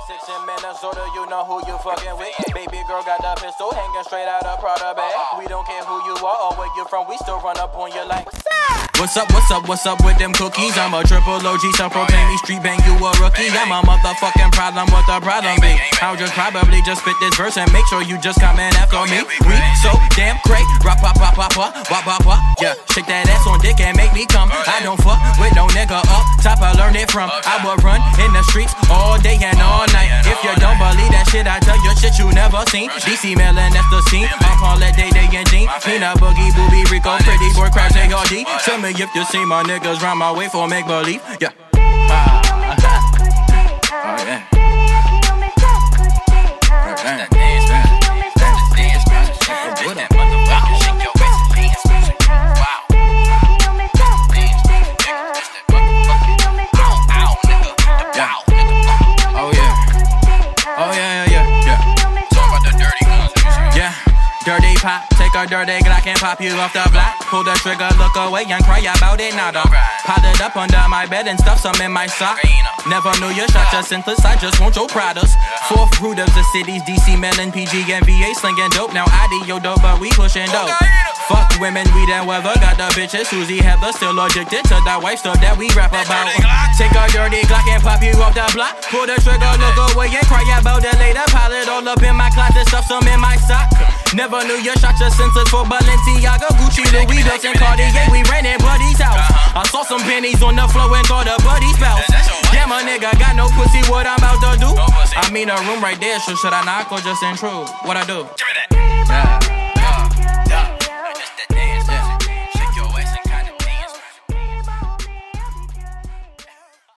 36 in Minnesota, you know who you fucking with. Baby girl got the pistol hanging straight out of Prada bag. We don't care who you are or where you from, we still run up on you like what's up, what's up, what's up with them cookies? I'm a triple OG, self-proclaim me street bang, you a rookie. I'm a motherfucking problem, what the problem be? I'll just probably just spit this verse and make sure you just coming after me. We so damn great, rap pop pop pop pop pop pop pop. Yeah, shake that ass on dick and make me come. I don't fuck with no nigga up top, I learned it from. I would run in the streets all day and all night. If you don't believe that shit, I tell you shit you never seen. DC Melon, that's the scene. I'm call that Day Day and Jean. Peanut Boogie, Booby, Rico, Pretty Boy, Crabs, and RD. Tell me if you see my niggas round my way for make believe. Yeah. Oh yeah. Dirty pop, take a dirty Glock and pop you off the block. Pull the trigger, look away and cry about it, nada. Piled it up under my bed and stuff some in my sock. Never knew you shot your senseless, I just want your products. Fourth root of the cities, DC, Melon, PG, and VA slinging dope. Now ID, yo dope, but we pushing dope. Fuck women, we and weather, got the bitches. Susie Heather still addicted to that wife stuff that we rap about. Take a dirty Glock and pop you off the block. Pull the trigger, look away and cry about it later. Pile it all up in my closet, stuff some in my sock. Never knew you shot your senseless for Balenciaga, Gucci, Louis Vuitton, and Cartier. We ran in Buddy's house. I saw some pennies on the floor and called a buddy spouse. Damn, a nigga got no pussy, what I'm about to do? I mean a room right there, so should I knock or just intrude? What I do? Give me that. Yeah.